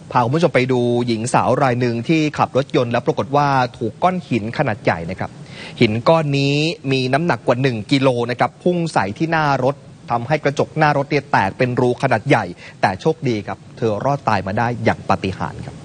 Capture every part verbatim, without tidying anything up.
พาคุณผู้ชมไปดูหญิงสาวรายหนึ่งที่ขับรถยนต์แล้วปรากฏว่าถูกก้อนหินขนาดใหญ่นะครับหินก้อนนี้มีน้ำหนักกว่าหนึ่งกิโลนะครับพุ่งใส่ที่หน้ารถทำให้กระจกหน้ารถเนี่ยแตกเป็นรูขนาดใหญ่แต่โชคดีครับเธอรอดตายมาได้อย่างปาฏิหาริย์ครับ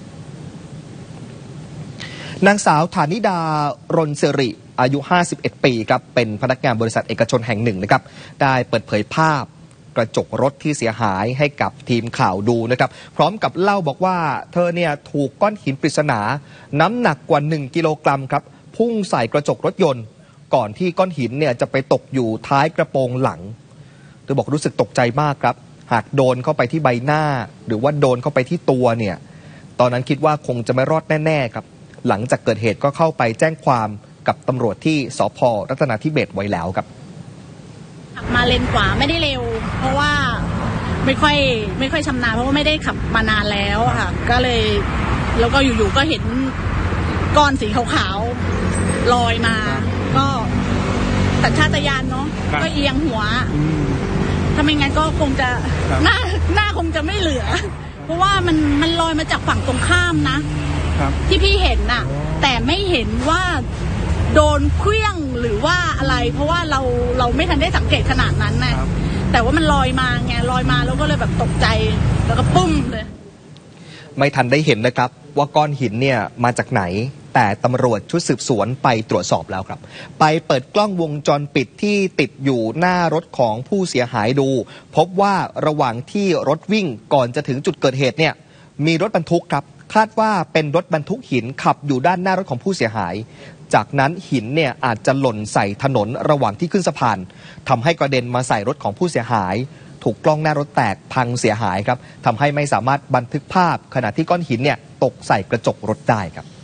นางสาวฐานิดารนสิริอายุห้าสิบเอ็ดปีครับเป็นพนักงานบริษัทเอกชนแห่งหนึ่งนะครับได้เปิดเผยภาพกระจกรถที่เสียหายให้กับทีมข่าวดูนะครับพร้อมกับเล่าบอกว่าเธอเนี่ยถูกก้อนหินปริศนาน้ำหนักกว่าหนึ่งกิโลกรัมครับพุ่งใส่กระจกรถยนต์ก่อนที่ก้อนหินเนี่ยจะไปตกอยู่ท้ายกระโปรงหลังเธอบอกรู้สึกตกใจมากครับหากโดนเข้าไปที่ใบหน้าหรือว่าโดนเข้าไปที่ตัวเนี่ยตอนนั้นคิดว่าคงจะไม่รอดแน่ๆครับหลังจากเกิดเหตุก็เข้าไปแจ้งความกับตำรวจที่สภ.รัตนาธิเบศรไว้แล้วครับมาเลนขวาไม่ได้เร็วเพราะว่าไม่ค่อยไม่ค่อยชำนาญเพราะว่าไม่ได้ขับมานานแล้วค่ะก็เลยแล้วก็อยู่ๆก็เห็นก้อนสีขาวๆลอยมาก็สัญชาตญาณเนาะก็เอียงหัวถ้าไม่งั้นก็คงจะหน้าหน้าคงจะไม่เหลือเพราะว่ามันมันลอยมาจากฝั่งตรงข้ามนะที่พี่เห็นน่ะแต่ไม่เห็นว่าโดนเคลื่องหรือว่าอะไรเพราะว่าเราเราไม่ทันได้สังเกตขนาดนั้นนะแต่ว่ามันลอยมาไงลอยมาแล้วก็เลยแบบตกใจแล้วก็ปุ้มเลยไม่ทันได้เห็นนะครับว่าก้อนหินเนี่ยมาจากไหนแต่ตำรวจชุดสืบสวนไปตรวจสอบแล้วครับไปเปิดกล้องวงจรปิดที่ติดอยู่หน้ารถของผู้เสียหายดูพบว่าระหว่างที่รถวิ่งก่อนจะถึงจุดเกิดเหตุเนี่ยมีรถบรรทุกครับคาดว่าเป็นรถบรรทุกหินขับอยู่ด้านหน้ารถของผู้เสียหายจากนั้นหินเนี่ยอาจจะหล่นใส่ถนนระหว่างที่ขึ้นสะพานทำให้กระเด็นมาใส่รถของผู้เสียหายถูกกล้องหน้ารถแตกพังเสียหายครับทำให้ไม่สามารถบันทึกภาพขณะที่ก้อนหินเนี่ยตกใส่กระจกรถได้ครับ